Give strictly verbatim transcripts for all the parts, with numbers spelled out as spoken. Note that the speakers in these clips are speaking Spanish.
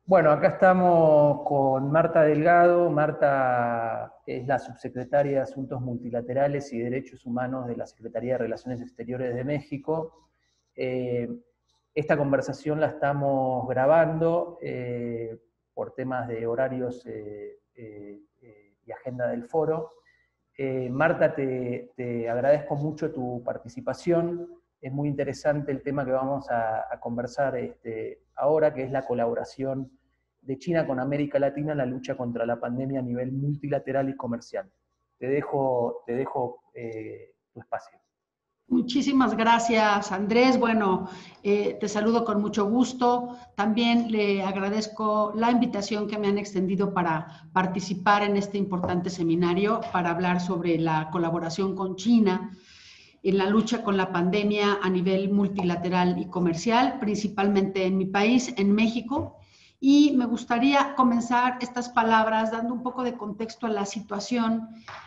Bueno, acá estamos con Marta Delgado. Marta es la subsecretaria de Asuntos Multilaterales y Derechos Humanos de la Secretaría de Relaciones Exteriores de México. Eh, esta conversación la estamos grabando eh, por temas de horarios eh, eh, eh, y agenda del foro. Eh, Marta, te, te agradezco mucho tu participación. Es muy interesante el tema que vamos a, a conversar este, ahora, que es la colaboración de China con América Latina en la lucha contra la pandemia a nivel multilateral y comercial. Te dejo, te dejo eh, tu espacio. Muchísimas gracias, Andrés. Bueno, eh, te saludo con mucho gusto. También le agradezco la invitación que me han extendido para participar en este importante seminario para hablar sobre la colaboración con China en la lucha con la pandemia a nivel multilateral y comercial, principalmente en mi país, en México. Y me gustaría comenzar estas palabras dando un poco de contexto a la situación,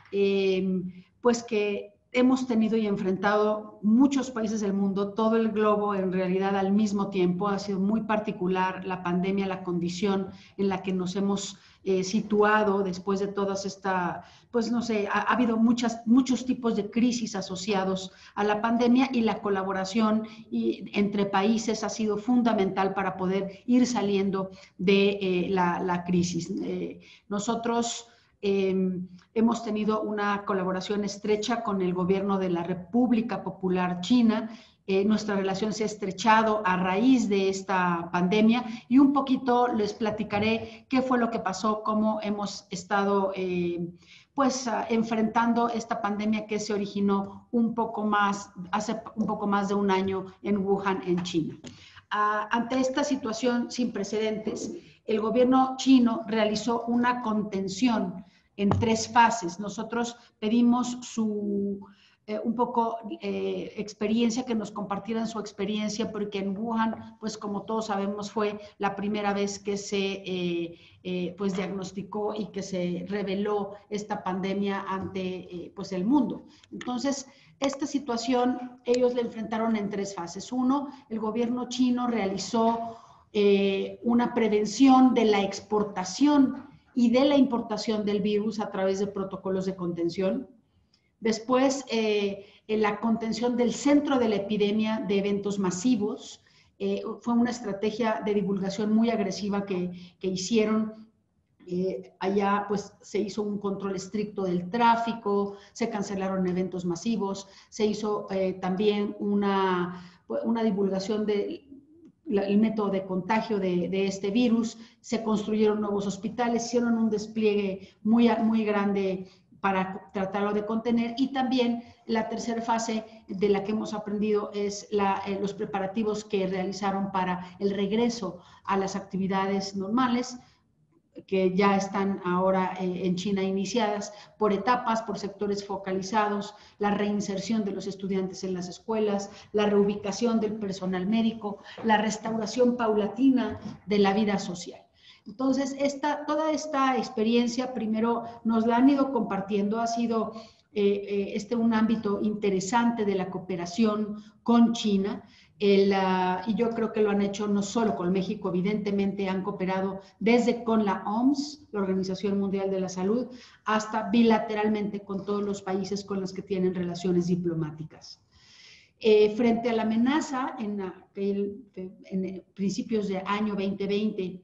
eh, pues que hemos tenido y enfrentado muchos países del mundo, todo el globo en realidad al mismo tiempo. Ha sido muy particular la pandemia, la condición en la que nos hemos eh, situado después de todas esta, pues no sé, ha, ha habido muchas, muchos tipos de crisis asociados a la pandemia y la colaboración y, entre países ha sido fundamental para poder ir saliendo de eh, la, la crisis. Eh, nosotros Eh, hemos tenido una colaboración estrecha con el gobierno de la República Popular China. Eh, nuestra relación se ha estrechado a raíz de esta pandemia y un poquito les platicaré qué fue lo que pasó, cómo hemos estado eh, pues uh, enfrentando esta pandemia que se originó un poco más, hace un poco más de un año en Wuhan, en China. Uh, ante esta situación sin precedentes, el gobierno chino realizó una contención en tres fases. Nosotros pedimos su, eh, un poco eh, experiencia, que nos compartieran su experiencia, porque en Wuhan, pues como todos sabemos, fue la primera vez que se eh, eh, pues diagnosticó y que se reveló esta pandemia ante eh, pues el mundo. Entonces, esta situación ellos la enfrentaron en tres fases. Uno, el gobierno chino realizó eh, una prevención de la exportación y de la importación del virus a través de protocolos de contención. Después, eh, en la contención del centro de la epidemia de eventos masivos. Eh, fue una estrategia de divulgación muy agresiva que, que hicieron. Eh, allá pues se hizo un control estricto del tráfico, se cancelaron eventos masivos, se hizo eh, también una, una divulgación de el método de contagio de, de este virus, se construyeron nuevos hospitales, hicieron un despliegue muy, muy grande para tratarlo de contener. Y también la tercera fase de la que hemos aprendido es la, eh, los preparativos que realizaron para el regreso a las actividades normales, que ya están ahora en China iniciadas por etapas, por sectores focalizados, la reinserción de los estudiantes en las escuelas, la reubicación del personal médico, la restauración paulatina de la vida social. Entonces, esta, toda esta experiencia, primero nos la han ido compartiendo, ha sido eh, este un ámbito interesante de la cooperación con China. El, uh, y yo creo que lo han hecho no solo con México, evidentemente han cooperado desde con la O M S, la Organización Mundial de la Salud, hasta bilateralmente con todos los países con los que tienen relaciones diplomáticas. Eh, frente a la amenaza, en, aquel, en principios de año veinte veinte,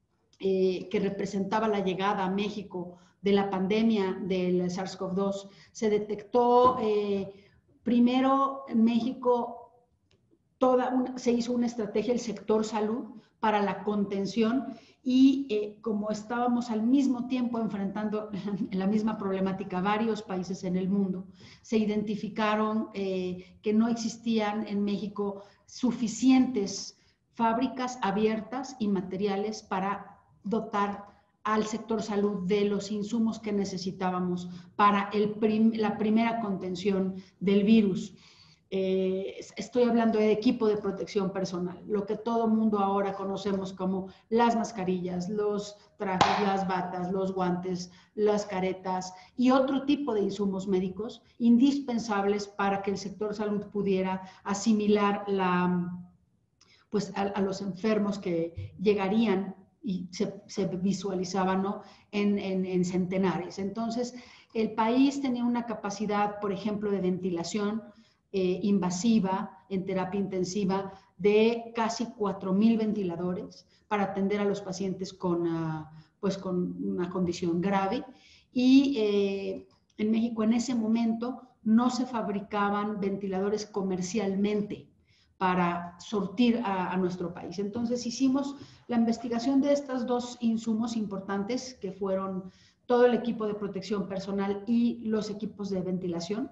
eh, que representaba la llegada a México de la pandemia del SARS CoV dos, se detectó eh, primero en México. Toda una, se hizo una estrategia del sector salud para la contención y eh, como estábamos al mismo tiempo enfrentando la misma problemática varios países en el mundo, se identificaron eh, que no existían en México suficientes fábricas abiertas y materiales para dotar al sector salud de los insumos que necesitábamos para el prim, la primera contención del virus. Eh, estoy hablando de equipo de protección personal, lo que todo mundo ahora conocemos como las mascarillas, los trajes, las batas, los guantes, las caretas y otro tipo de insumos médicos indispensables para que el sector salud pudiera asimilar la, pues, a, a los enfermos que llegarían y se, se visualizaba, ¿no?, en, en, en centenares. Entonces, el país tenía una capacidad, por ejemplo, de ventilación eh, invasiva en terapia intensiva de casi cuatro mil ventiladores para atender a los pacientes con, uh, pues con una condición grave. Y eh, en México en ese momento no se fabricaban ventiladores comercialmente para sortir a, a nuestro país. Entonces hicimos la investigación de estos dos insumos importantes, que fueron todo el equipo de protección personal y los equipos de ventilación.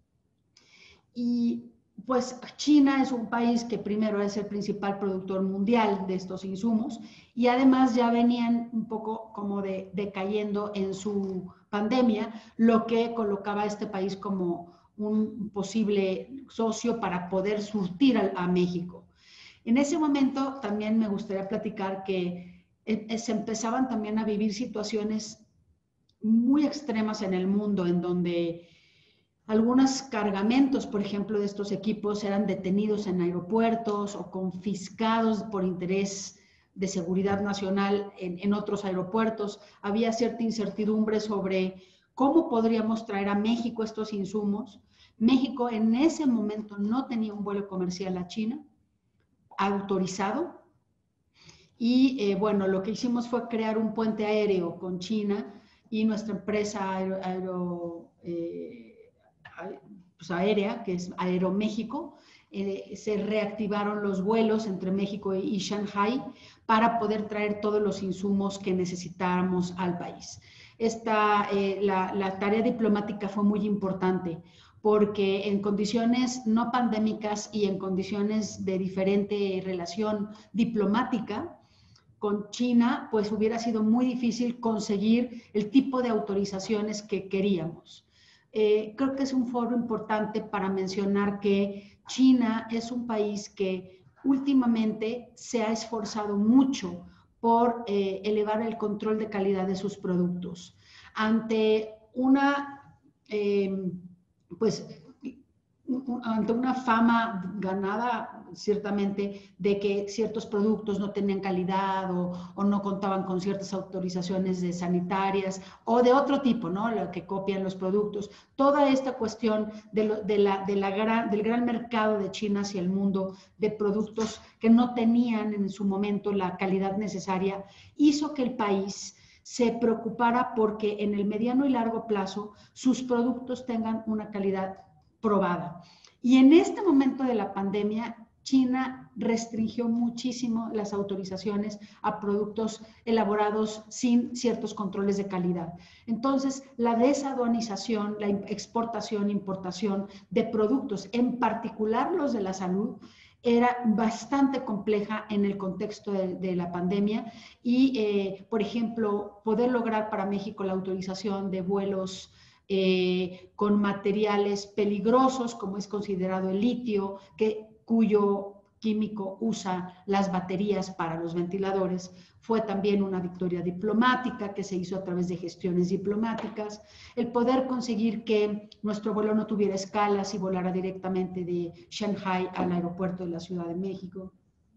Y pues China es un país que primero es el principal productor mundial de estos insumos y además ya venían un poco como de, decayendo en su pandemia, lo que colocaba a este país como un posible socio para poder surtir a, a México. En ese momento también me gustaría platicar que eh, se empezaban también a vivir situaciones muy extremas en el mundo, en donde algunos cargamentos, por ejemplo, de estos equipos eran detenidos en aeropuertos o confiscados por interés de seguridad nacional en, en otros aeropuertos. Había cierta incertidumbre sobre cómo podríamos traer a México estos insumos. México en ese momento no tenía un vuelo comercial a China autorizado. Y eh, bueno, lo que hicimos fue crear un puente aéreo con China y nuestra empresa aero, aero eh, pues aérea, que es Aeroméxico, eh, se reactivaron los vuelos entre México y Shanghái para poder traer todos los insumos que necesitáramos al país. Esta, eh, la, la tarea diplomática fue muy importante porque en condiciones no pandémicas y en condiciones de diferente relación diplomática con China, pues hubiera sido muy difícil conseguir el tipo de autorizaciones que queríamos. Eh, creo que es un foro importante para mencionar que China es un país que últimamente se ha esforzado mucho por eh, elevar el control de calidad de sus productos. Ante una, eh, pues, ante una fama ganada ciertamente de que ciertos productos no tenían calidad o, o no contaban con ciertas autorizaciones de sanitarias o de otro tipo, ¿no?, lo que copian los productos. Toda esta cuestión de lo, de la, de la gran, del gran mercado de China hacia el mundo de productos que no tenían en su momento la calidad necesaria hizo que el país se preocupara porque en el mediano y largo plazo sus productos tengan una calidad probada. Y en este momento de la pandemia, China restringió muchísimo las autorizaciones a productos elaborados sin ciertos controles de calidad. Entonces, la desaduanización, la exportación, importación de productos, en particular los de la salud, era bastante compleja en el contexto de, de la pandemia y, eh, por ejemplo, poder lograr para México la autorización de vuelos Eh, con materiales peligrosos, como es considerado el litio, que, cuyo químico usa las baterías para los ventiladores, fue también una victoria diplomática que se hizo a través de gestiones diplomáticas. El poder conseguir que nuestro vuelo no tuviera escalas y volara directamente de Shanghái al aeropuerto de la Ciudad de México.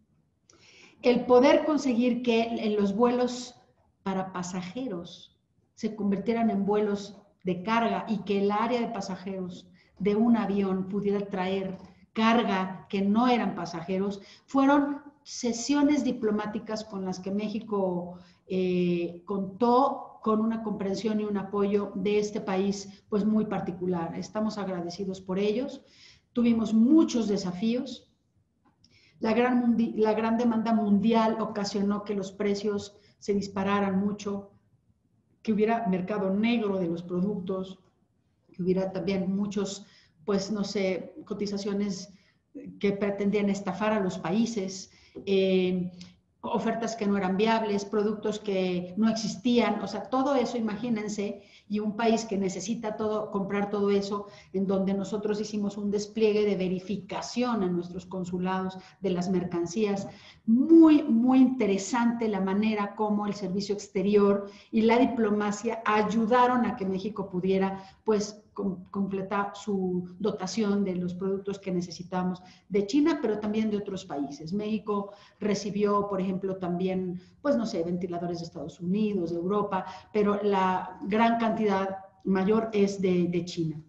El poder conseguir que en los vuelos para pasajeros se convirtieran en vuelos de carga y que el área de pasajeros de un avión pudiera traer carga que no eran pasajeros, fueron sesiones diplomáticas con las que México eh, contó con una comprensión y un apoyo de este país pues muy particular. Estamos agradecidos por ellos. Tuvimos muchos desafíos. La gran, la gran demanda mundial ocasionó que los precios se dispararan mucho, que hubiera mercado negro de los productos, que hubiera también muchos, pues no sé, cotizaciones que pretendían estafar a los países, eh, ofertas que no eran viables, productos que no existían, o sea, todo eso, imagínense, y un país que necesita todo, comprar todo eso, en donde nosotros hicimos un despliegue de verificación en nuestros consulados de las mercancías. Muy, muy interesante la manera como el servicio exterior y la diplomacia ayudaron a que México pudiera, pues, com, completa su dotación de los productos que necesitamos de China, pero también de otros países. México recibió, por ejemplo, también, pues no sé, ventiladores de Estados Unidos, de Europa, pero la gran cantidad mayor es de, de China.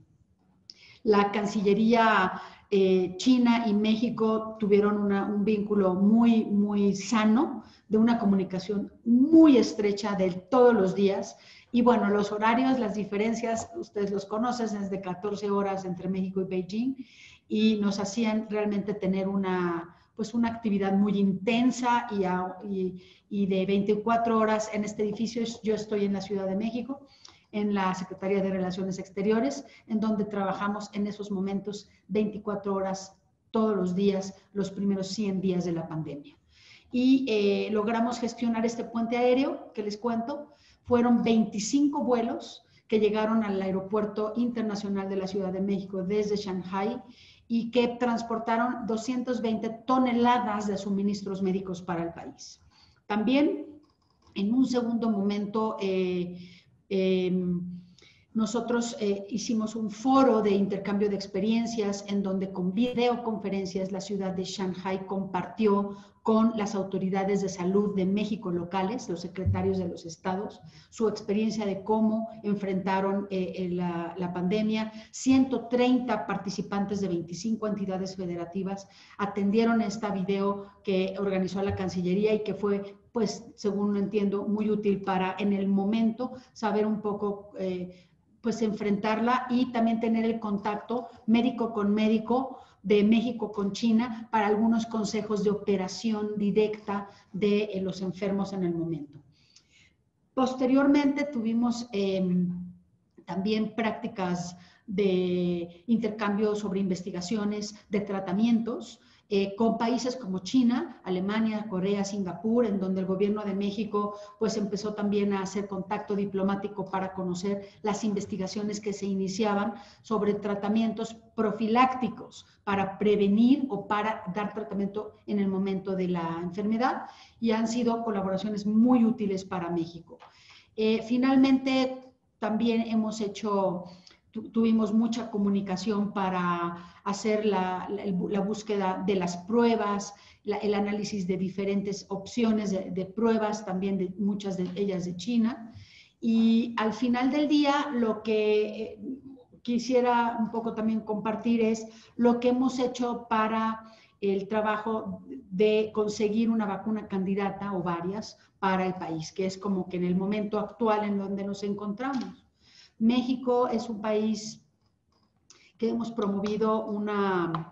La Cancillería eh, China y México tuvieron una, un vínculo muy, muy sano, de una comunicación muy estrecha de todos los días. Y bueno, los horarios, las diferencias, ustedes los conocen, es de catorce horas entre México y Beijing, y nos hacían realmente tener una, pues una actividad muy intensa y, y, y de veinticuatro horas en este edificio. Yo estoy en la Ciudad de México, en la Secretaría de Relaciones Exteriores, en donde trabajamos en esos momentos veinticuatro horas todos los días, los primeros cien días de la pandemia. Y eh, logramos gestionar este puente aéreo que les cuento. Fueron veinticinco vuelos que llegaron al Aeropuerto Internacional de la Ciudad de México desde Shanghái y que transportaron doscientas veinte toneladas de suministros médicos para el país. También, en un segundo momento, eh, Eh, nosotros eh, hicimos un foro de intercambio de experiencias en donde con videoconferencias la ciudad de Shanghái compartió con las autoridades de salud de México locales, los secretarios de los estados, su experiencia de cómo enfrentaron eh, la, la pandemia. ciento treinta participantes de veinticinco entidades federativas atendieron esta video que organizó la Cancillería y que fue, pues, según entiendo, muy útil para en el momento saber un poco, eh, pues, enfrentarla y también tener el contacto médico con médico de México con China para algunos consejos de operación directa de eh, los enfermos en el momento. Posteriormente tuvimos eh, también prácticas de intercambio sobre investigaciones de tratamientos eh, con países como China, Alemania, Corea, Singapur, en donde el gobierno de México pues empezó también a hacer contacto diplomático para conocer las investigaciones que se iniciaban sobre tratamientos profilácticos para prevenir o para dar tratamiento en el momento de la enfermedad, y han sido colaboraciones muy útiles para México. Eh, finalmente, también hemos hecho... Tuvimos mucha comunicación para hacer la, la, la búsqueda de las pruebas, la, el análisis de diferentes opciones de, de pruebas, también de muchas de ellas de China. Y al final del día, lo que quisiera un poco también compartir es lo que hemos hecho para el trabajo de conseguir una vacuna candidata o varias para el país, que es como que en el momento actual en donde nos encontramos. México es un país que hemos promovido una,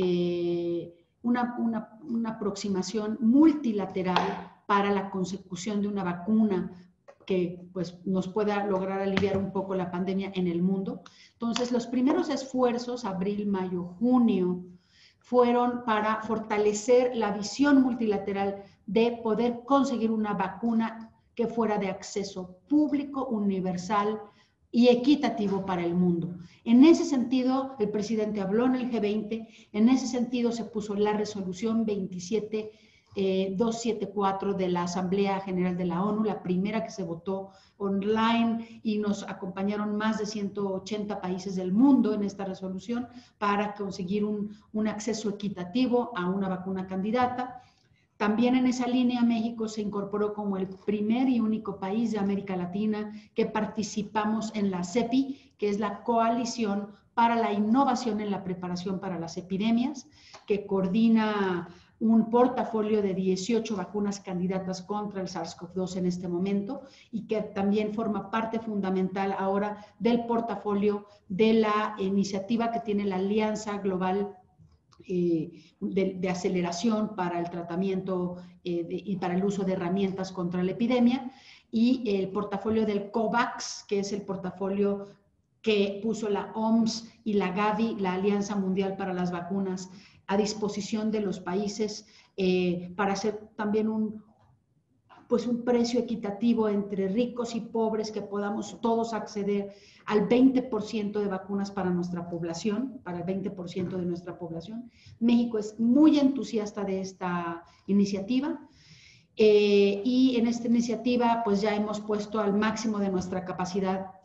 eh, una, una, una aproximación multilateral para la consecución de una vacuna que pues, nos pueda lograr aliviar un poco la pandemia en el mundo. Entonces, los primeros esfuerzos, abril, mayo, junio, fueron para fortalecer la visión multilateral de poder conseguir una vacuna que fuera de acceso público, universal y equitativo para el mundo. En ese sentido, el presidente habló en el G veinte, en ese sentido se puso la resolución veintisiete mil doscientos setenta y cuatro de la Asamblea General de la ONU, la primera que se votó online, y nos acompañaron más de ciento ochenta países del mundo en esta resolución para conseguir un, un acceso equitativo a una vacuna candidata. También en esa línea México se incorporó como el primer y único país de América Latina que participamos en la CEPI, que es la Coalición para la Innovación en la Preparación para las Epidemias, que coordina un portafolio de dieciocho vacunas candidatas contra el SARS CoV dos en este momento, y que también forma parte fundamental ahora del portafolio de la iniciativa que tiene la Alianza Global Eh, de, de aceleración para el tratamiento eh, de, y para el uso de herramientas contra la epidemia, y el portafolio del COVAX, que es el portafolio que puso la O M S y la Gavi, la Alianza Mundial para las Vacunas, a disposición de los países eh, para hacer también un, pues un precio equitativo entre ricos y pobres, que podamos todos acceder al veinte por ciento de vacunas para nuestra población, para el veinte por ciento de nuestra población. México es muy entusiasta de esta iniciativa eh, y en esta iniciativa pues ya hemos puesto al máximo de nuestra capacidad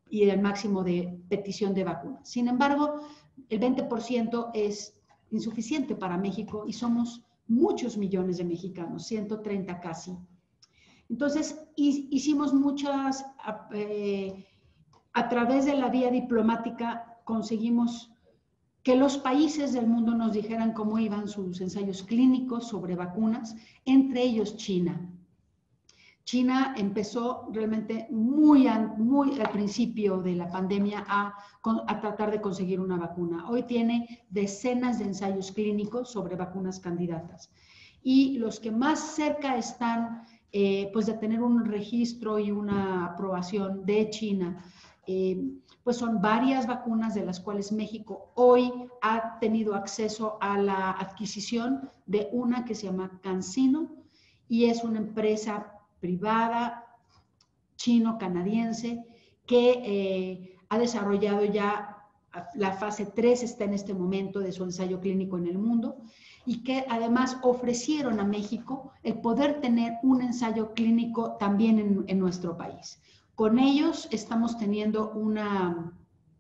y el máximo de petición de vacunas. Sin embargo, el veinte por ciento es insuficiente para México y somos muchos millones de mexicanos, ciento treinta casi. Entonces, hicimos muchas, eh, a través de la vía diplomática conseguimos que los países del mundo nos dijeran cómo iban sus ensayos clínicos sobre vacunas, entre ellos China. China empezó realmente muy, muy al principio de la pandemia a, a tratar de conseguir una vacuna. Hoy tiene decenas de ensayos clínicos sobre vacunas candidatas. Y los que más cerca están eh, pues de tener un registro y una aprobación de China, eh, pues son varias vacunas de las cuales México hoy ha tenido acceso a la adquisición de una que se llama CanSino y es una empresa privada chino-canadiense que eh, ha desarrollado ya la fase tres, está en este momento de su ensayo clínico en el mundo y que además ofrecieron a México el poder tener un ensayo clínico también en, en nuestro país. Con ellos estamos teniendo una,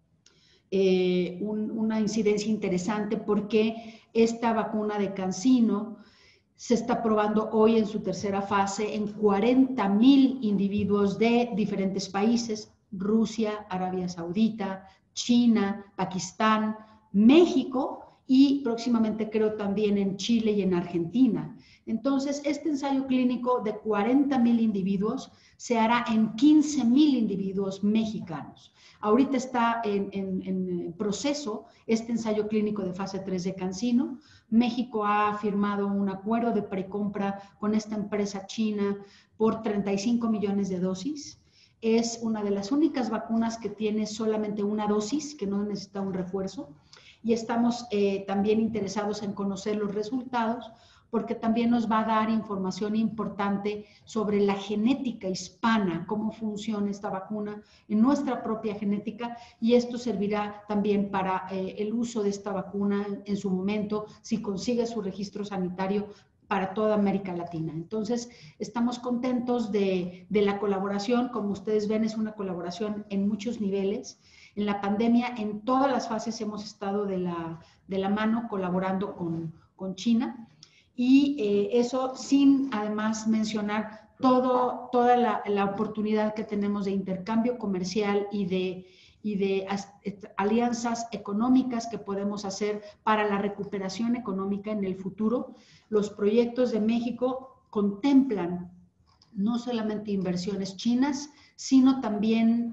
eh, un, una incidencia interesante porque esta vacuna de CanSino se está probando hoy en su tercera fase en cuarenta mil individuos de diferentes países, Rusia, Arabia Saudita, China, Pakistán, México y próximamente creo también en Chile y en Argentina. Entonces, este ensayo clínico de cuarenta mil individuos se hará en quince mil individuos mexicanos. Ahorita está en, en, en proceso este ensayo clínico de fase tres de CanSino. México ha firmado un acuerdo de precompra con esta empresa china por treinta y cinco millones de dosis. Es una de las únicas vacunas que tiene solamente una dosis, que no necesita un refuerzo. Y estamos eh, también interesados en conocer los resultados, porque también nos va a dar información importante sobre la genética hispana, cómo funciona esta vacuna en nuestra propia genética, y esto servirá también para eh, el uso de esta vacuna en su momento, si consigue su registro sanitario para toda América Latina. Entonces, estamos contentos de, de la colaboración. Como ustedes ven, es una colaboración en muchos niveles. En la pandemia, en todas las fases hemos estado de la, de la mano colaborando con, con China. Y eh, eso sin además mencionar todo, toda la, la oportunidad que tenemos de intercambio comercial y de, y de alianzas económicas que podemos hacer para la recuperación económica en el futuro. Los proyectos de México contemplan no solamente inversiones chinas, sino también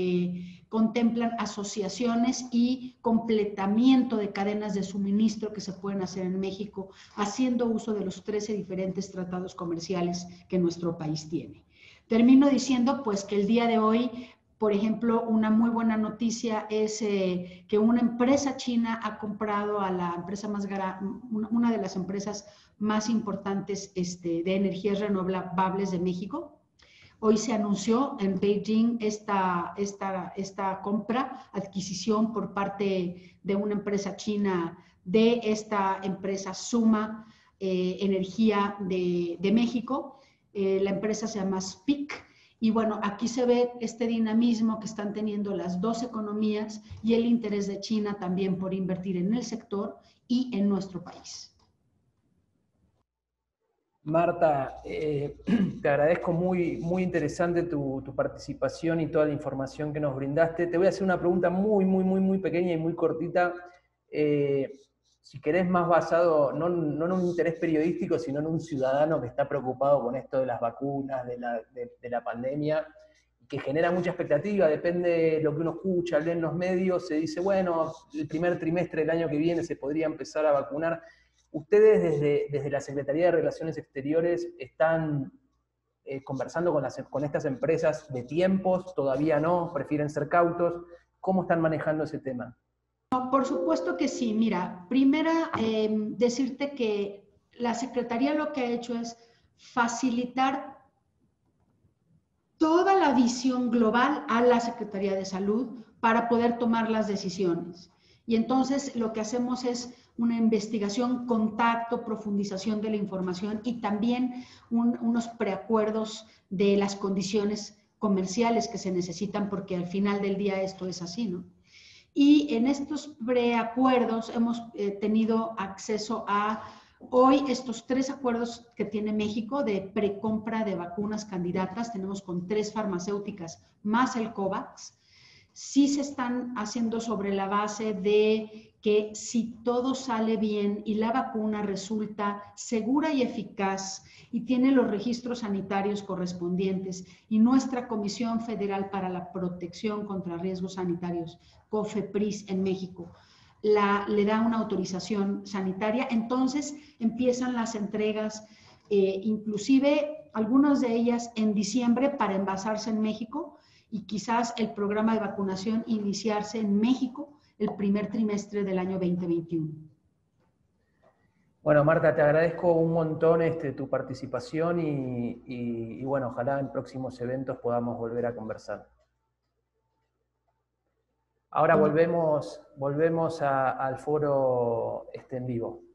eh, contemplan asociaciones y completamiento de cadenas de suministro que se pueden hacer en México, haciendo uso de los trece diferentes tratados comerciales que nuestro país tiene. Termino diciendo pues que el día de hoy, por ejemplo, una muy buena noticia es eh, que una empresa china ha comprado a la empresa más grande, una de las empresas más importantes este, de energías renovables de México. Hoy se anunció en Beijing esta, esta, esta compra, adquisición por parte de una empresa china de esta empresa Suma eh, Energía de, de México. Eh, la empresa se llama S P I C. Y bueno, aquí se ve este dinamismo que están teniendo las dos economías y el interés de China también por invertir en el sector y en nuestro país. Marta, eh, te agradezco, muy, muy interesante tu, tu participación y toda la información que nos brindaste. Te voy a hacer una pregunta muy, muy, muy, muy pequeña y muy cortita. Eh, si querés, más basado no, no en un interés periodístico, sino en un ciudadano que está preocupado con esto de las vacunas, de la, de, de la pandemia, que genera mucha expectativa, depende de lo que uno escucha, lee en los medios, se dice, bueno, el primer trimestre del año que viene se podría empezar a vacunar. ¿Ustedes desde, desde la Secretaría de Relaciones Exteriores están eh, conversando con, las, con estas empresas de tiempos? ¿Todavía no? ¿Prefieren ser cautos? ¿Cómo están manejando ese tema? No, por supuesto que sí. Mira, primera, eh, decirte que la Secretaría lo que ha hecho es facilitar toda la visión global a la Secretaría de Salud para poder tomar las decisiones. Y entonces lo que hacemos es una investigación, contacto, profundización de la información y también un, unos preacuerdos de las condiciones comerciales que se necesitan, porque al final del día esto es así, ¿no? Y en estos preacuerdos hemos eh, tenido acceso a hoy estos tres acuerdos que tiene México de precompra de vacunas candidatas. Tenemos con tres farmacéuticas más el COVAX. Sí se están haciendo sobre la base de que si todo sale bien y la vacuna resulta segura y eficaz y tiene los registros sanitarios correspondientes y nuestra Comisión Federal para la Protección contra Riesgos Sanitarios, COFEPRIS en México, la, le da una autorización sanitaria, entonces empiezan las entregas, eh, inclusive algunas de ellas en diciembre para envasarse en México, y quizás el programa de vacunación iniciarse en México el primer trimestre del año veinte veintiuno. Bueno, Marta, te agradezco un montón este, tu participación y, y, y bueno, ojalá en próximos eventos podamos volver a conversar. Ahora volvemos, volvemos a, al foro este, en vivo.